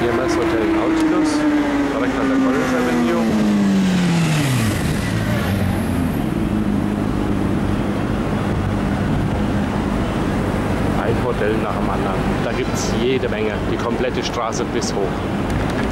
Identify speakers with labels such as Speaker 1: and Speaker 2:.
Speaker 1: CMS Hotel Nautilus, direkt an der Collins Avenue. Ein Hotel nach dem anderen. Da gibt es jede Menge, die komplette Straße bis hoch.